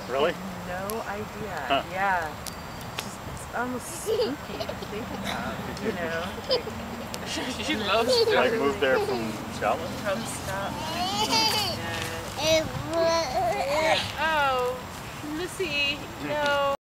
Really? No idea. Huh. Yeah. It's almost spooky to think about, you know. She loves Like Derby. moved there from Scotland? From Scotland. Oh, Missy, no.